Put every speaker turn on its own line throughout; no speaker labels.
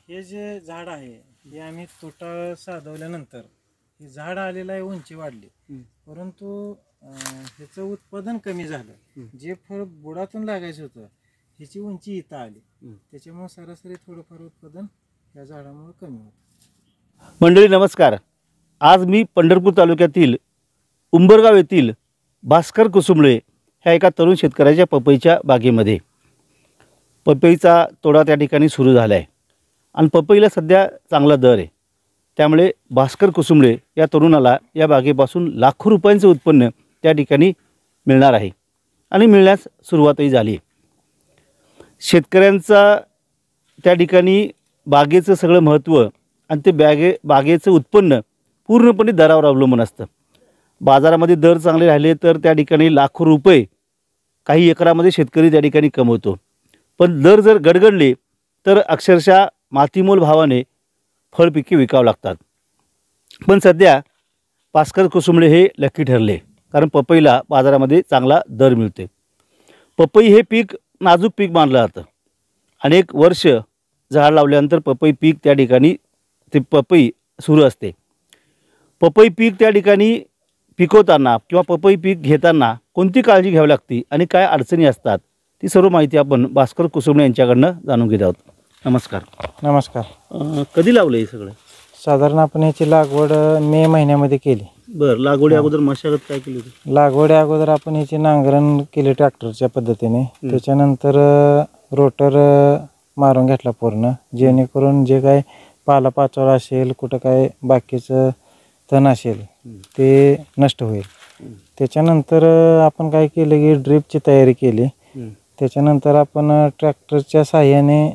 हे जे झाड आहे हे आम्ही तोटा साधवल्यानंतर हे झाड आलेलं आहे, उंची वाढली, परंतु ह्याचं उत्पादन कमी झालं. जे फळ बुडातून लागायचं होतं ह्याची उंची इथं आली, त्याच्यामुळे सरासरी थोडंफार उत्पादन या झाडामुळे कमी होतं.
मंडळी नमस्कार. आज मी पंढरपूर तालुक्यातील उंबरगाव येथील भास्कर कुसुंबळे ह्या एका तरुण शेतकऱ्याच्या पपईच्या बागेमध्ये पपईचा तोडा त्या ठिकाणी सुरू झाला आहे आणि पपईला सध्या चांगला दर आहे. त्यामुळे भास्कर कुसुंबळे या तरुणाला या बागेपासून लाखो रुपयांचे उत्पन्न त्या ठिकाणी मिळणार आहे आणि मिळण्यास सुरुवातही झाली. शेतकऱ्यांचा त्या ठिकाणी बागेचं सगळं महत्त्व आणि ते बागेचं उत्पन्न पूर्णपणे दरावर अवलंबून असतं. बाजारामध्ये दर चांगले राहिले तर त्या ठिकाणी लाखो रुपये काही एकरामध्ये शेतकरी त्या ठिकाणी कमवतो, पण दर जर गडगडले तर अक्षरशः मातीमोल भावाने फळपिके विकावं लागतात. पण सध्या भास्कर कुसुंबळे हे लकी ठरले, कारण पपईला बाजारामध्ये चांगला दर मिळते. पपई हे पीक नाजूक पीक मानलं जातं. अनेक वर्ष झाड लावल्यानंतर पपई पीक त्या ठिकाणी ते पपई सुरू असते. पपई पीक त्या ठिकाणी पिकवताना किंवा पपई पीक घेताना कोणती काळजी घ्यावी लागते आणि काय अडचणी असतात ती सर्व माहिती आपण भास्कर कुसुंबळे यांच्याकडनं जाणून घेत आहोत. नमस्कार.
नमस्कार.
कधी लावलं हे सगळं?
साधारण आपण याची लागवड मे महिन्यामध्ये केली.
बरं. लागवडी अगोदर मशागत काय केली होती?
लागवडी अगोदर आपण याची नांगरण केली ट्रॅक्टरच्या पद्धतीने, त्याच्यानंतर रोटर मारून घेतला पूर्ण, जेणेकरून जे काय पालापाचोळा असेल, कुठं काय बाकीचं तण असेल ते नष्ट होईल. त्याच्यानंतर आपण काय केलं की ड्रिपची तयारी केली. त्याच्यानंतर आपण ट्रॅक्टरच्या साहाय्याने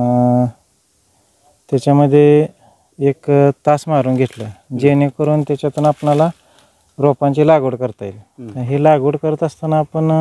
त्याच्यामध्ये एक तास मारून घेतलं, जेणेकरून त्याच्यातून आपणाला रोपांची लागवड करता येईल. ही लागवड करत असताना आपण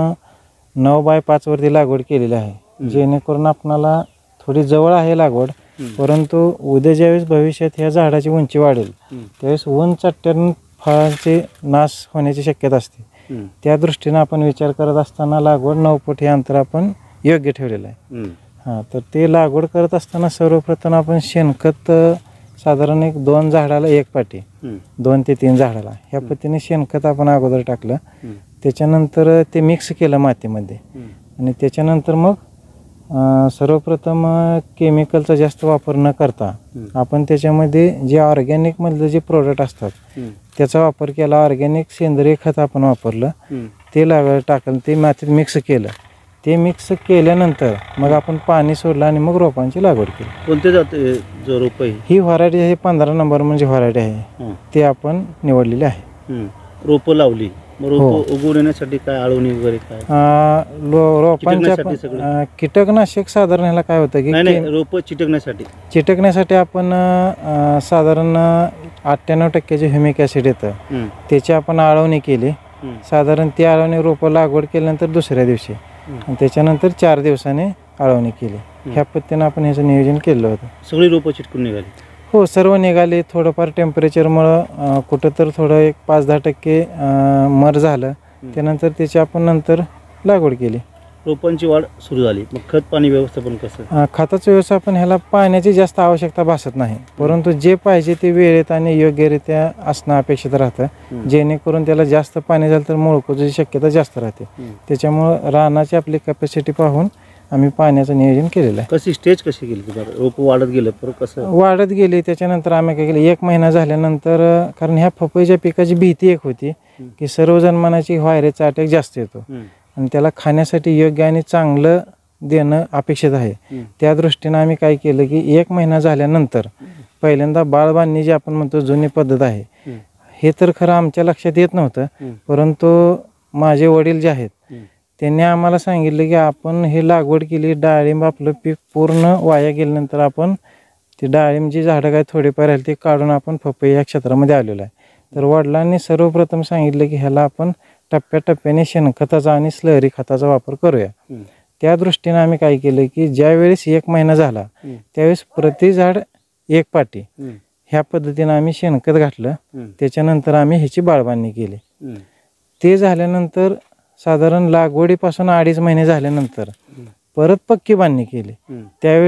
9x5 वरती लागवड केलेली आहे, जेणेकरून आपणाला थोडी जवळ आहे लागवड, परंतु उद्या ज्यावेळेस भविष्यात ह्या झाडाची उंची वाढेल त्यावेळेस ऊन चट्ट्यानं फळांचे नाश होण्याची शक्यता असते. त्या दृष्टीनं आपण विचार करत असताना लागवड 9 फूट हे अंतर आपण योग्य ठेवलेलं आहे. हां, तर ते लागवड करत असताना सर्वप्रथम आपण शेणखत साधारण 2 झाडाला 1 पाटी, 2 ते 3 झाडाला ह्या पद्धतीने शेणखत आपण अगोदर टाकलं. त्याच्यानंतर ते मिक्स केलं मातीमध्ये आणि त्याच्यानंतर मग सर्वप्रथम केमिकलचा जास्त वापर न करता आपण त्याच्यामध्ये जे ऑर्गॅनिकमधलं जे प्रोडक्ट असतात त्याचा वापर केला. ऑर्गॅनिक सेंद्रिय खत आपण वापरलं, ते टाकलं, ते मातीत मिक्स केलं. ते मिक्स केल्यानंतर मग आपण पाणी सोडलं आणि मग रोपांची लागवड केली.
कोणते जाते जो रोप आहे? ही
व्हरायटी आहे 15 नंबर म्हणजे व्हरायटी आहे, ते आपण निवडलेली आहे.
रोपं लावली, रोप उगवण्यासाठी काय आळवणी वगैरे काय?
रोपांच्या कीटकनाशक साधारण ह्याला काय होतं की
रोप
चिटकण्यासाठी आपण साधारण 98% ह्युमिक ॲसिड येतं, त्याची आपण आळवणी केली. साधारण ती आळवणी रोपं लागवड केल्यानंतर दुसऱ्या दिवशी आणि त्याच्यानंतर 4 दिवसाने आळवणी केली. ह्या पद्धतीनं आपण ह्याचं नियोजन केलं होतं.
सगळी रोपं चिटकून निघाली?
हो, सर्व निघाले. थोडंफार टेम्परेचरमुळं कुठं तर थोडं एक 5-10% मर झालं, त्यानंतर त्याची आपण नंतर लागवड केली.
रोपांची वाढ सुरू झाली. मग खत पाणी व्यवस्थापन कसं?
खताचं व्यवस्थापन ह्याला पाण्याची जास्त आवश्यकता भासत नाही, परंतु जे पाहिजे ते वेळेत आणि योग्यरित्या असणं अपेक्षित राहतं, जेणेकरून त्याला जास्त पाणी झालं तर मुळकुजाची शक्यता जास्त राहते. त्याच्यामुळं रानाची आपली कॅपॅसिटी पाहून आम्ही पाण्याचं नियोजन केलेलं आहे.
कशी स्टेज कशी केली? रोप वाढत गेलं कसं?
वाढत गेली. त्याच्यानंतर आम्ही काय केलं, 1 महिना झाल्यानंतर, कारण ह्या पपईच्या पिकाची भीती एक होती की सर्वजण म्हणायची व्हायरसचा अटॅक जास्त येतो आणि त्याला खाण्यासाठी योग्य आणि चांगलं देणं अपेक्षित आहे. त्या दृष्टीनं आम्ही काय केलं की 1 महिना झाल्यानंतर पहिल्यांदा बाळबांधणी जी आपण म्हणतो जुनी पद्धत आहे, हे तर खरं आमच्या लक्षात येत नव्हतं, परंतु माझे वडील जे आहेत त्यांनी आम्हाला सांगितलं की आपण हे लागवड केली, डाळिंब आपलं पीक पूर्ण वाया गेल्यानंतर आपण ते डाळिंबची झाडं काय थोडेफार राहिले ते काढून आपण पपई या क्षेत्रामध्ये आलेलो आहे. तर वडिलांनी सर्वप्रथम सांगितलं की ह्याला आपण टप्प्याटप्प्याने शेणखताचा आणि स्लरी खताचा वापर करूया. त्या दृष्टीने आम्ही काय केलं की ज्यावेळेस 1 महिना झाला त्यावेळेस प्रति झाड 1 पाटी ह्या पद्धतीने आम्ही शेणखत घातलं. त्याच्यानंतर आम्ही ह्याची बाळबांधणी केली. ते झाल्यानंतर साधारण लागवडीपासून 2.5 महिने झाल्यानंतर परत पक्की बांधणी केली. त्यावेळेस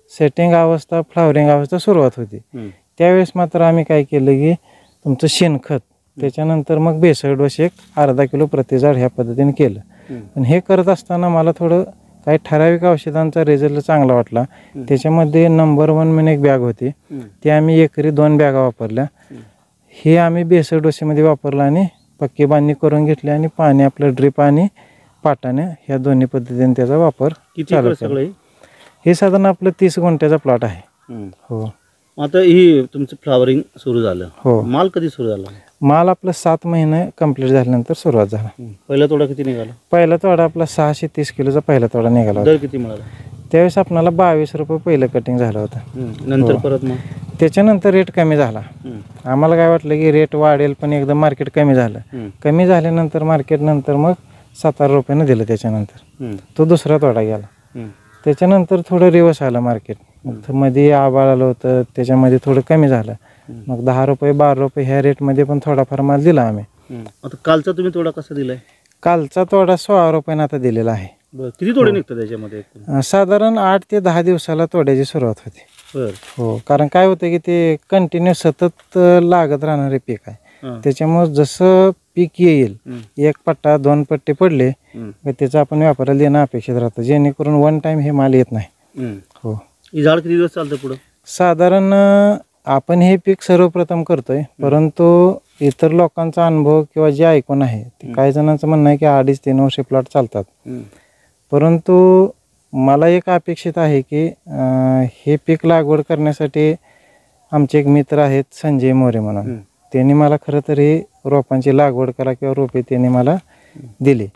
सेटिंग अवस्था फ्लावरिंग अवस्था सुरुवात होती. त्यावेळेस मात्र आम्ही काय केलं की तुमचं शेणखत त्याच्यानंतर मग बेसळ डोस एक अर्धा किलो प्रति झाड ह्या पद्धतीने केलं. पण हे करत असताना मला थोडं काही ठराविक औषधांचा रिझल्ट चांगला वाटला. त्याच्यामध्ये नंबर 1 म्हणून एक बॅग होती, ती आम्ही एकरी 2 बॅगा वापरल्या. हे आम्ही बेसळ डोसेमध्ये वापरलं आणि पक्की बांधणी करून घेतली आणि पाणी आपलं ड्रिप आणि पाटाने ह्या दोन्ही पद्धतीने त्याचा वापर चालू केला. हे साधारण आपलं 30 गुंठ्याचा प्लॉट आहे. हो.
आता ही तुमचं फ्लावरिंग सुरू झालं.
हो.
माल कधी सुरू झाला?
माल आपलं 7 महिने कंप्लीट झाल्यानंतर सुरुवात झाला.
पहिला तोडा किती निघाला?
पहिला तोडा आपला 630 किलोचा पहिला तोडा निघाला होता.
दर किती मिळाला?
त्यावेळेस आपल्याला 22 रुपये पहिलं कटिंग झालं होतं.
नंतर परत मग
त्याच्यानंतर रेट कमी झाला. आम्हाला काय वाटलं की रेट वाढेल, पण एकदम मार्केट कमी झालं. कमी झाल्यानंतर मार्केट नंतर मग 17 रुपयानं दिलं. त्याच्यानंतर तो दुसरा तोडा गेला. त्याच्यानंतर थोडं रिवर्स आलं मार्केट. मध्ये आबाळ आलं होतं, त्याच्यामध्ये थोडं कमी झालं. मग 10 रुपये 12 रुपये ह्या रेटमध्ये पण थोडाफार माल दिला आम्ही.
आता कालचा तुम्ही तोडा कसा दिलाय?
कालचा तोडा 16 रुपयानं आता दिलेला आहे.
किती तोडे निघतात त्याच्यामध्ये?
साधारण 8 ते 10 दिवसाला तोड्याची सुरुवात होते. हो, कारण काय होतं की ते कंटिन्यू सतत लागत राहणारे पीक आहे. त्याच्यामुळे जसं पीक येईल, 1 पट्टा 2 पट्टे पडले तर त्याचं आपण व्यापाराला देणं अपेक्षित राहतं, जेणेकरून 1 टाइम हे माल येत नाही. हो.
ही झाड किती दिवस चालतं पुढं?
साधारण आपण हे पीक सर्वप्रथम करतोय, परंतु इतर लोकांचा अनुभव किंवा जे ऐकून आहे ते काही जणांचं म्हणणं आहे की 2.5-3 वर्षे प्लॉट चालतात. परंतु मला एक अपेक्षित आहे की हे पीक लागवड करण्यासाठी आमचे एक मित्र आहेत संजय मोरे म्हणून, त्यांनी मला खरं तर हे रोपांची लागवड करा किंवा रोपे त्यांनी मला दिली.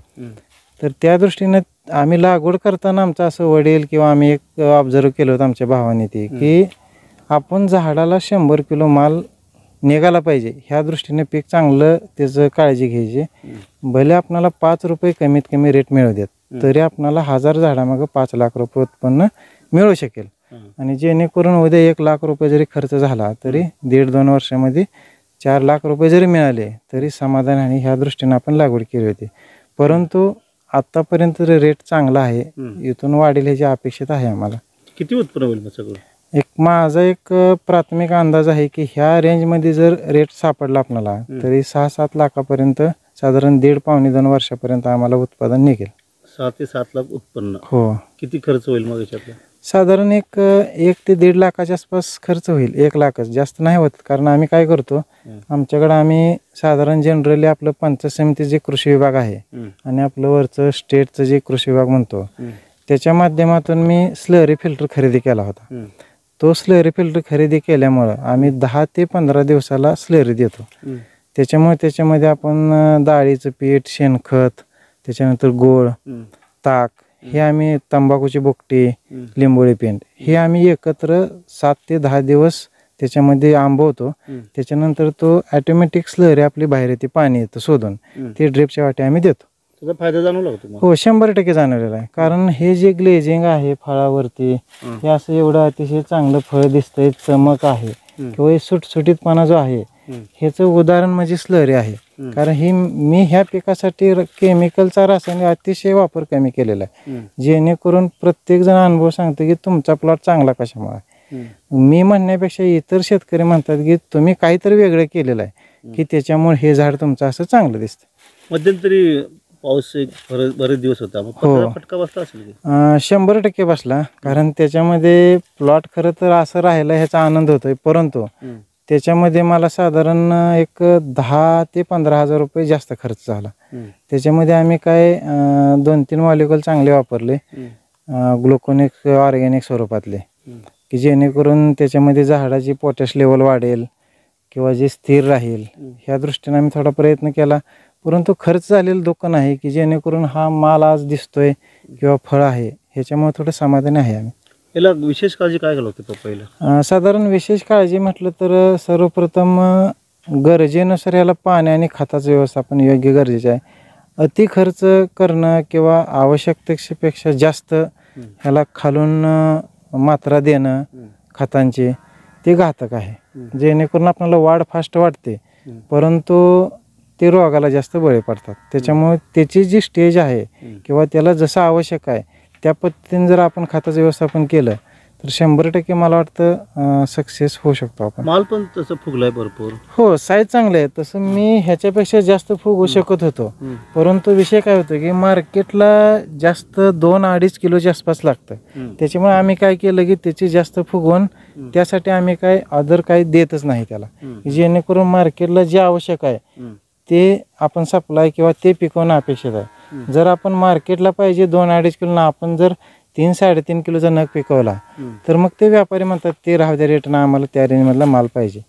तर त्या दृष्टीने आम्ही लागवड करताना आमचं असं वडील किंवा आम्ही एक ऑब्झर्व केलं होतं आमच्या भावाने ते की आपण झाडाला 100 किलो माल निघाला पाहिजे, ह्या दृष्टीने पीक चांगलं त्याचं काळजी घ्यायची. भले आपणाला 5 रुपये कमीत कमी रेट मिळू देत, तरी आपणाला 1000 झाडामागं 5 लाख रुपये उत्पन्न मिळू शकेल. आणि जेणेकरून उद्या 1 लाख रुपये जरी खर्च झाला तरी 1.5-2 वर्षामध्ये 4 लाख रुपये जरी मिळाले तरी समाधान. आणि ह्या दृष्टीने आपण लागवड केली होती. परंतु आतापर्यंत रेट चांगला आहे, इथून वाढेल ह्याची अपेक्षित आहे आम्हाला.
किती उत्पन्न होईल मग सगळं?
माझा एक प्राथमिक अंदाज आहे की ह्या रेंजमध्ये जर रेट सापडला आपल्याला तरी 6-7 लाखापर्यंत साधारण 1.5-2 वर्षापर्यंत आम्हाला उत्पादन निघेल.
6 ते 7 लाख उत्पन्न.
हो.
किती खर्च होईल मग याच्यातला?
साधारण 1 ते 1.5 लाखाच्या आसपास खर्च होईल. 1 लाखच, जास्त नाही होत. कारण आम्ही काय करतो, आमच्याकडे आम्ही साधारण जनरली आपलं पंचायत समिती जे कृषी विभाग आहे आणि आपलं वरचं स्टेटचं जे कृषी विभाग म्हणतो, त्याच्या माध्यमातून मी स्लरी फिल्टर खरेदी केला होता. तो स्लरी फिल्टर खरेदी केल्यामुळं आम्ही 10 ते 15 दिवसाला स्लरी देतो. त्याच्यामध्ये आपण डाळीचं पीठ, शेणखत, त्याच्यानंतर गोळ, ताक, हे आम्ही तंबाखूची बुकटी, लिंबोळी पेंट, हे आम्ही एकत्र 7 ते 10 दिवस त्याच्यामध्ये आंबवतो. त्याच्यानंतर तो ऑटोमॅटिक स्लरी आपली बाहेर येते, पाणी येतं शोधून, ते ड्रिपच्या वाटे आम्ही देतो.
त्याचा फायदा जाणवला का?
हो, 100% जाणवलेला आहे. कारण हे जे ग्लेजिंग आहे फळावरती, हे असं एवढं अतिशय चांगलं फळ दिसतंय, चमक आहे किंवा सुटसुटीतपणा जो आहे, ह्याचं उदाहरण म्हणजे स्लरी आहे. कारण ही मी ह्या पिकासाठी केमिकलचा रासायनिक अतिशय वापर कमी केलेला आहे, जेणेकरून प्रत्येक जण अनुभव सांगतो की तुमचा प्लॉट चांगला कशामुळे. मी म्हणण्यापेक्षा इतर शेतकरी म्हणतात की तुम्ही काहीतरी वेगळं केलेलं आहे की त्याच्यामुळे हे झाड तुमचं असं चांगलं दिसतं.
मध्यंतरी पाऊस बरेच दिवस होता, फटका बसला असेल की?
100% बसला. कारण त्याच्यामध्ये प्लॉट खरं तर असं राहिला ह्याचा आनंद होतोय, परंतु त्याच्यामध्ये मला साधारण एक 10 ते 15 हजार रुपये जास्त खर्च झाला. त्याच्यामध्ये आम्ही काय 2-3 मॉलिक्युल चांगले वापरले, ग्लुकोनिक ऑर्गॅनिक स्वरूपातले, की जेणेकरून त्याच्यामध्ये झाडाची पोटॅश लेवल वाढेल किंवा जे स्थिर राहील, ह्या दृष्टीने आम्ही थोडा प्रयत्न केला. परंतु खर्च झालेलं दुःख नाही की जेणेकरून हा माल आज दिसतोय किंवा फळ आहे, ह्याच्यामुळे थोडं समाधानी आहे आम्ही.
याला विशेष काळजी काय घालवत होती पपईला?
साधारण विशेष काळजी म्हटलं तर सर्वप्रथम गरजेनुसार याला पाणी आणि खताचं व्यवस्थापन योग्य गरजेचं आहे. अति खर्च करणं किंवा आवश्यकतेपेक्षा जास्त ह्याला खालून मात्रा देणं खतांची, ते घातक आहे. जेणेकरून आपल्याला वाढ फास्ट वाटते, परंतु ते रोगाला जास्त बळी पडतात. त्याच्यामुळे त्याची जी स्टेज आहे किंवा त्याला जसं आवश्यक आहे त्या पद्धतीने जर आपण खताचं व्यवस्थापन केलं तर 100% मला वाटतं सक्सेस होऊ शकतो आपण.
माल पण तसं फुगलाय भरपूर.
हो, साईज चांगले आहे. तसं मी ह्याच्यापेक्षा जास्त फुगवू शकत होतो, परंतु विषय काय होतो की मार्केटला जास्त 2-2.5 किलोच्या आसपास लागतं. त्याच्यामुळे आम्ही काय केलं की त्याची जास्त फुगवून त्यासाठी आम्ही काय अदर काही देतच नाही त्याला, जेणेकरून मार्केटला जे आवश्यक आहे ते आपण सप्लाय किंवा ते पिकवणं अपेक्षित आहे. जर आपण मार्केटला पाहिजे 2-2.5 किलो ना आपण जर 3-3.5 किलोचा नग पिकवला तर मग ते व्यापारी म्हणतात ते राहू द्या रेटनं, आम्हाला त्या रेंजमधला माल पाहिजे.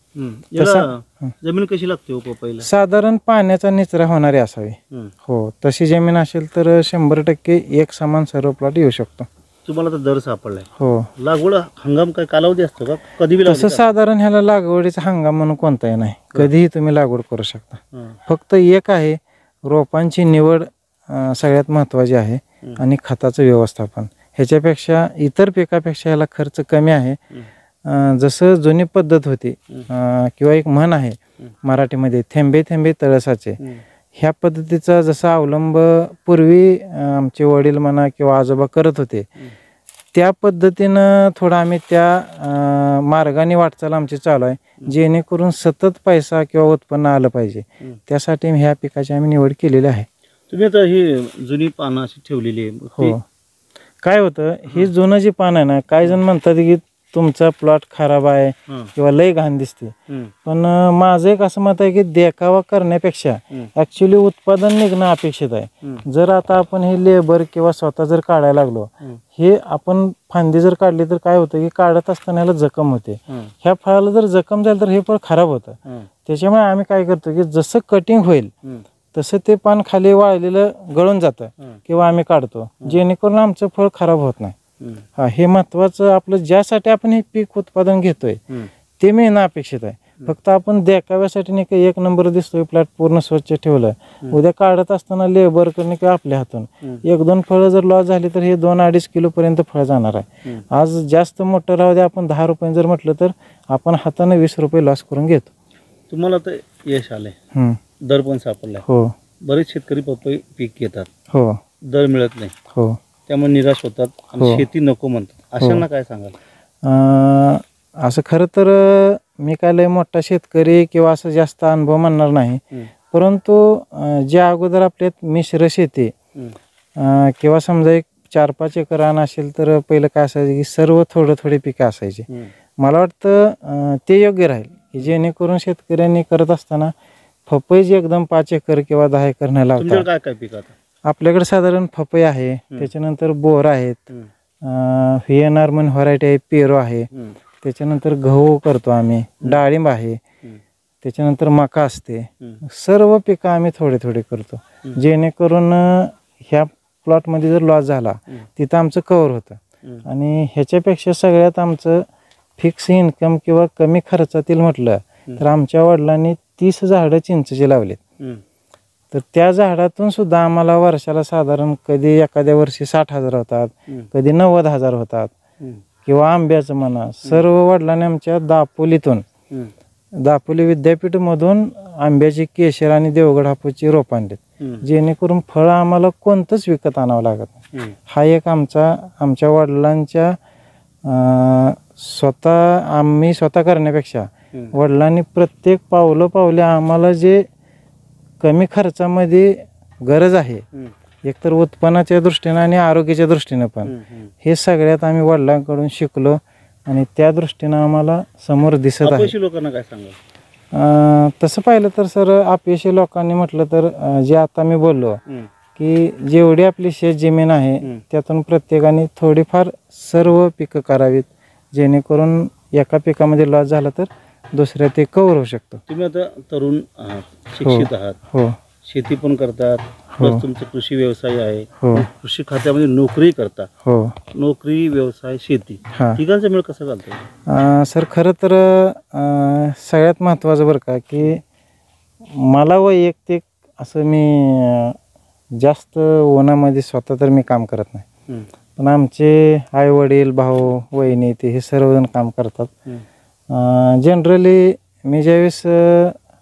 जमीन कशी लागते हो पपईला?
साधारण पाण्याचा निचरा होणारी असावी. हो, तशी जमीन असेल तर 100% एक समान सर्व प्लॉट येऊ शकतो.
तुम्हाला तर दर सापडलाय.
हो.
लागवड हंगाम काय कालावधी असतो का? कधी बी
तसं साधारण ह्याला लागवडीचा हंगाम म्हणून कोणताही नाही, कधीही तुम्ही लागवड करू शकता. फक्त एक आहे, रोपांची निवड सगळ्यात महत्त्वाची आहे आणि खताचं व्यवस्थापन. ह्याच्यापेक्षा इतर पिकापेक्षा ह्याला खर्च कमी आहे. जसं जुनी पद्धत होती किंवा एक म्हण आहे मराठीमध्ये, थेंबे थेंबे तळसाचे, ह्या पद्धतीचा जसा अवलंब पूर्वी आमचे वडील म्हणा किंवा आजोबा करत होते, त्या पद्धतीनं थोडं आम्ही त्या मार्गाने वाटचाल आमची चालू आहे, जेणेकरून सतत पैसा किंवा उत्पन्न आलं पाहिजे. त्यासाठी ह्या पिकाची आम्ही निवड केलेली आहे.
तुम्ही आता ही जुनी पानं अशी ठेवलेली आहे.
हो, काय होतं, ही जुनं जी पान आहे ना, काही जण म्हणतात की तुमचा प्लॉट खराब आहे किंवा लय घाण दिसते, पण माझं एक असं मत आहे की देखावा करण्यापेक्षा ऍक्च्युली उत्पादन निघणं अपेक्षित आहे. जर आता आपण हे लेबर किंवा स्वतः जर काढायला लागलो, हे आपण फांदी जर काढली तर काय होतं की काढत असताना ह्याला जखम होते. ह्या फळाला जर जखम झाली तर हे फळ खराब होतं. त्याच्यामुळे आम्ही काय करतो की जसं कटिंग होईल तसं ते पान खाली वाळलेलं गळून जातं किंवा आम्ही काढतो, जेणेकरून आमचं फळ खराब होत नाही. हा, हे महत्वाचं. आपलं ज्यासाठी आपण हे पीक उत्पादन घेतोय ते मिळणं अपेक्षित आहे. फक्त आपण देखाव्यासाठी नाही का एक नंबर दिसतोय प्लॉट पूर्ण स्वच्छ ठेवलं, उद्या काढत असताना लेबर करणे किंवा आपल्या हातून 1-2 फळं जर लॉस झाली तर हे 2-2.5 किलो पर्यंत फळ जाणार आहे. आज जास्त मोठं राहू द्या, आपण 10 रुपये जर म्हटलं तर आपण हाताने 20 रुपये लॉस करून घेतो.
तुम्हाला तर यश आलंय, दर पण सापडलाय.
हो,
बरेच शेतकरी पपई पीक घेतात,
हो,
दर मिळत नाही,
हो,
त्यामुळे निराश होतात आणि शेती नको म्हणतात. अशांना काय सांगाल?
असं खरं तर मी काय लय मोठा शेतकरी किंवा असं जास्त अनुभव म्हणणार नाही, परंतु ज्या अगोदर आपल्यात मिश्र शेती किंवा समजा एक 4-5 एकर रान असेल तर पहिलं काय असायचं की सर्व थोडे पिकं असायचे. मला वाटतं ते योग्य राहील की जेणेकरून शेतकऱ्यांनी करत असताना पपईची एकदम 5 एकर किंवा 10 एकर न लावता.
काय काय पिक आता
आपल्याकडे साधारण पपई आहे, त्याच्यानंतर बोर आहेत, व्हीएनआर म्हणून व्हरायटी आहे, पेरो आहे, त्याच्यानंतर गहू करतो आम्ही, डाळिंब आहे, त्याच्यानंतर मका असते. सर्व पिकं आम्ही थोडे करतो, जेणेकरून ह्या प्लॉटमध्ये जर लॉस झाला तिथं आमचं कव्हर होतं. आणि ह्याच्यापेक्षा सगळ्यात आमचं फिक्स इन्कम किंवा कमी खर्चातील म्हटलं तर आमच्या वडिलांनी 30 झाडं चिंचेची लावलीत. तर त्या झाडातून सुद्धा आम्हाला वर्षाला साधारण कधी एखाद्या वर्षी 60,000 होतात, कधी 90,000 होतात. किंवा आंब्याचं म्हणा, सर्व वडिलांनी आमच्या दापोली विद्यापीठमधून आंब्याची, केशर आणि देवगड हापूसची रोपं आणलीत, जेणेकरून फळं आम्हाला कोणतंच विकत आणावं लागत नाही. हा एक आमच्या वडिलांच्या आम्ही स्वतः करण्यापेक्षा वडिलांनी प्रत्येक पावले आम्हाला जे कमी खर्चामध्ये गरज आहे, एकतर उत्पन्नाच्या दृष्टीनं आणि आरोग्याच्या दृष्टीनं पण, हे सगळ्यात आम्ही वडिलांकडून शिकलो आणि त्या दृष्टीनं आम्हाला समोर दिसत आहे.
लोकांना काय सांगाल?
तसं पाहिलं तर सर, अपयशी लोकांनी म्हटलं तर जे आता मी बोललो की जेवढी आपली शेत जमीन आहे त्यातून प्रत्येकाने थोडीफार सर्व पिकं करावीत, जेणेकरून एका पिकामध्ये लॉस झाला तर दुसऱ्या ते कव्हर होऊ शकतो.
तुम्ही आता तरुण आहात, शिक्षित आहात,
हो,
शेती पण करतात, प्लस तुमचा कृषी व्यवसाय आहे, कृषी खात्यामध्ये नोकरी करता, हो, नोकरी, व्यवसाय, शेती, तिघांचा मेळ कसा घालतो?
सर खरं तर सगळ्यात महत्त्वाचं बरं का की मला वैयक्तिक असं मी जास्त उन्हामध्ये स्वतः तर मी काम करत नाही, पण आमचे आई वडील, भाऊ, वहिनी ते हे सर्वजण काम करतात. जनरली मी ज्यावेळेस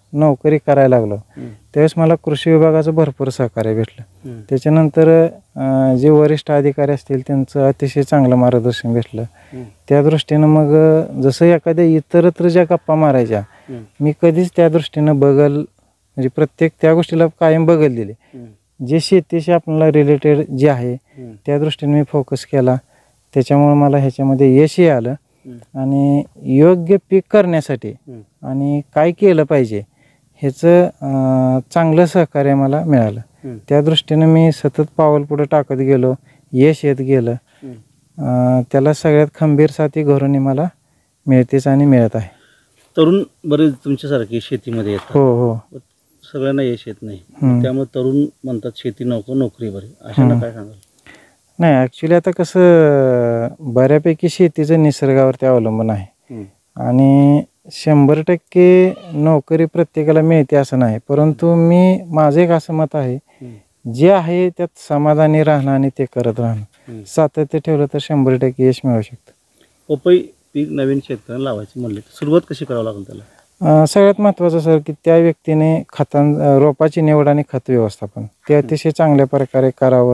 नोकरी करायला लागलो त्यावेळेस मला कृषी विभागाचं भरपूर सहकार्य भेटलं. त्याच्यानंतर जे वरिष्ठ अधिकारी असतील त्यांचं अतिशय चांगलं मार्गदर्शन भेटलं. त्या दृष्टीनं मग जसं एखाद्या इतरत्र ज्या गप्पा मारायच्या मी कधीच त्या दृष्टीनं बगल म्हणजे प्रत्येक त्या गोष्टीला कायम बगल दिली. जे शेतीशी आपल्याला रिलेटेड जे आहे त्या दृष्टीने मी फोकस केला. त्याच्यामुळे मला ह्याच्यामध्ये यशही आलं आणि योग्य पीक करण्यासाठी आणि काय केलं पाहिजे ह्याचं चांगलं सहकार्य मला मिळालं. त्या दृष्टीनं मी सतत पाऊल पुढे टाकत गेलो, यश येत गेलं. त्याला सगळ्यात खंबीर साथी घरून मला मिळतेच आणि मिळत आहे.
तरुण बरेच तुमच्यासारखे शेतीमध्ये येतात.
हो हो.
सगळ्यांना यश येत नाही, त्यामुळे तरुण म्हणतात शेती नको नोकरी बरी, अशांना काय सांगाल?
नाही, ॲक्च्युली आता कसं बऱ्यापैकी शेतीचं निसर्गावरती अवलंबून आहे आणि 100% नोकरी प्रत्येकाला मिळते असं नाही. परंतु माझं एक असं मत आहे जे आहे त्यात समाधानी राहणं आणि ते करत राहणं, सातत्य ठेवलं तर 100% यश मिळू शकतं.
पपई पीक नवीन शेतकऱ्यांना लावायची म्हणले तर सुरुवात कशी करावं लागेल त्याला?
सगळ्यात महत्त्वाचं सर की त्या व्यक्तीने रोपाची निवड आणि खत व्यवस्थापन ते अतिशय चांगल्या प्रकारे करावं.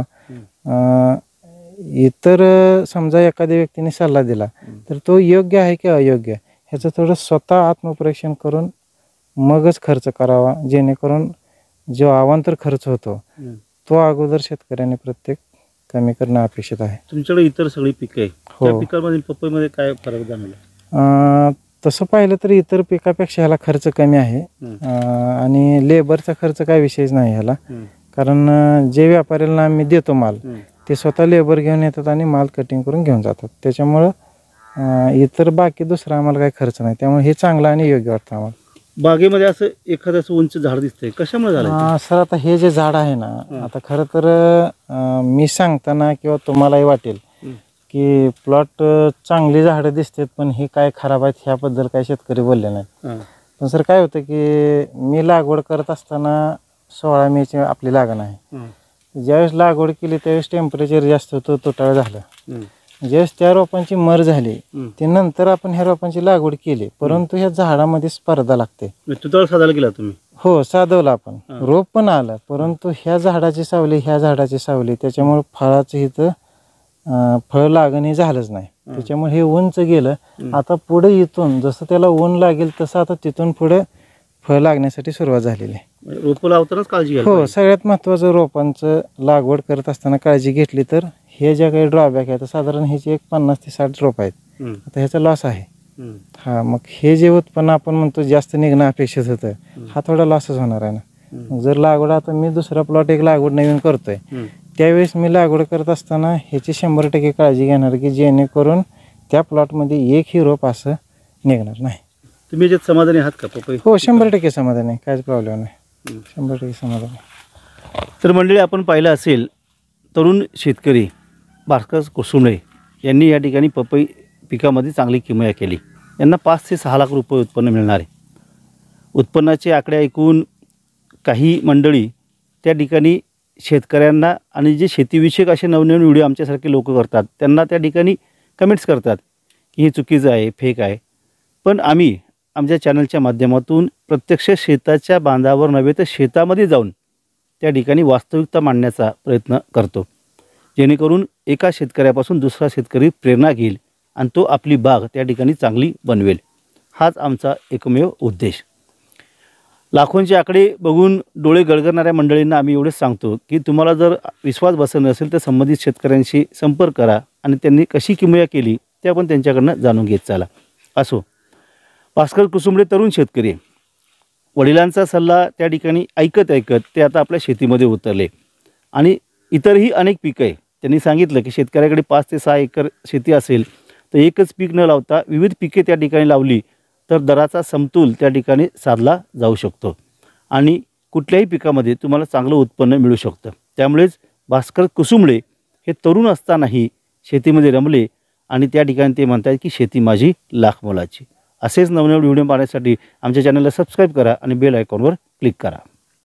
इतर समजा एखाद्या व्यक्तीने सल्ला दिला तर तो योग्य आहे की अयोग्य ह्याचं थोडं स्वतः आत्मपरीक्षण करून मगच खर्च करावा, जेणेकरून जो अवांतर खर्च होतो तो अगोदर शेतकऱ्याने प्रत्येक कमी करणं अपेक्षित आहे.
तुमच्याकडे इतर सगळी पिकं आहे, त्या पिकांमध्ये पपईमध्ये काय फरक जाणवला?
तसं पाहिलं तर इतर पिकापेक्षा ह्याला खर्च कमी आहे आणि लेबरचा खर्च काय विषयच नाही ह्याला. कारण जे व्यापाऱ्यांना आम्ही देतो माल ते स्वतः लेबर घेऊन येतात आणि माल कटिंग करून घेऊन जातात. त्याच्यामुळं इतर बाकी दुसरा आम्हाला काही खर्च नाही, त्यामुळे हे चांगलं आणि योग्य वाटतं आम्हाला.
बागेमध्ये असं एखादं उंच झाड दिसतंय, कशामुळे झालं
सर? आता हे जे झाड आहे ना, आता खरं तर मी सांगताना किंवा तुम्हालाही वाटेल की प्लॉट चांगली झाडं दिसतात पण हे काय खराब आहेत ह्याबद्दल काही शेतकरी बोलले नाही. पण सर काय होतं की मी लागवड करत असताना 16 मेची आपली लागण आहे. ज्यावेळेस लागवड केली त्यावेळेस टेम्परेचर जास्त होतं, तुटाळ झालं. ज्यावेळेस त्या रोपांची मर झाली ते नंतर आपण ह्या रोपांची लागवड केली, परंतु ह्या झाडामध्ये स्पर्धा लागते.
तुटाळ साधायला केला तुम्ही?
हो, साधवलं आपण, रोप पण आलं, परंतु ह्या झाडाची सावली ह्या झाडाची सावली त्याच्यामुळे फळाचं इथं फळ लागण हे झालंच नाही. त्याच्यामुळे हे उंच गेलं. आता पुढे इथून जसं त्याला ऊन लागेल तसं आता तिथून पुढे फळ लागण्यासाठी सुरुवात झालेली आहे.
रोपं लावतानाच काळजी घ्या.
हो, सगळ्यात महत्त्वाचं रोपांचं लागवड करत असताना काळजी घेतली तर हे ज्या काही ड्रॉबॅक आहेत साधारण ह्याची एक 50 ते 60 रोप आहेत. आता ह्याचा लॉस आहे. हा, मग हे जे उत्पन्न आपण म्हणतो जास्त निघणं अपेक्षित होतं हा थोडा लॉसच होणार आहे ना. जर लागवड आता मी दुसरा प्लॉट एक लागवड नवीन करतोय त्यावेळेस मी लागवड करत असताना ह्याची 100% काळजी घेणार की जेणेकरून त्या प्लॉटमध्ये एकही रोप असं निघणार नाही.
तुम्ही याच्यात समाधानी आहात का पपई?
हो, 100% समाधान आहे, काहीच प्रॉब्लेम नाही, 100% समाधान आहे.
तर मंडळी, आपण पाहिलं असेल तरुण शेतकरी भास्कर कुसुंबळे यांनी या ठिकाणी पपई पिकामध्ये चांगली किमया केली. यांना 5 ते 6 लाख रुपये उत्पन्न मिळणार आहे. उत्पन्नाचे आकडे ऐकून काही मंडळी त्या ठिकाणी शेतकऱ्यांना आणि जे शेतीविषयक असे नवनवीन व्हिडिओ आमच्यासारखे लोक करतात त्यांना त्या ठिकाणी कमेंट्स करतात की हे चुकीचं आहे, फेक आहे. पण आम्ही आमच्या चॅनलच्या माध्यमातून प्रत्यक्ष शेताच्या बांधावर नव्हे तर शेतामध्ये जाऊन त्या ठिकाणी वास्तविकता मांडण्याचा प्रयत्न करतो, जेणेकरून एका शेतकऱ्यापासून दुसरा शेतकरी प्रेरणा घेईल आणि तो आपली बाग त्या ठिकाणी चांगली बनवेल. हाच आमचा एकमेव उद्देश. लाखोंचे आकडे बघून डोळे गळगळणाऱ्या मंडळींना आम्ही एवढेच सांगतो की तुम्हाला जर विश्वास बसत नसेल तर संबंधित शेतकऱ्यांशी संपर्क करा आणि त्यांनी कशी किमया केली ते आपण त्यांच्याकडनं जाणून घेत चाला. असो, भास्कर कुसुंबळे तरुण शेतकरी, वडिलांचा सल्ला त्या ठिकाणी ऐकत ते आता आपल्या शेतीमध्ये उतरले आणि इतरही अनेक पिकं आहे. त्यांनी सांगितलं की शेतकऱ्याकडे 5 ते 6 एकर शेती असेल तर एकच पीक न लावता विविध पिके त्या ठिकाणी लावली तर दराचा समतोल त्या ठिकाणी साधला जाऊ शकतो आणि कुठल्याही पिकामध्ये तुम्हाला चांगलं उत्पन्न मिळू शकतं. त्यामुळेच भास्कर कुसुंबळे हे तरुण असतानाही शेतीमध्ये रमले आणि त्या ठिकाणी ते म्हणतात की शेती माझी लाख मोलाची. असेच नवनवीन व्हिडिओ पाहण्यासाठी आमच्या चॅनलला सबस्क्राईब करा आणि बेल आयकॉनवर क्लिक करा.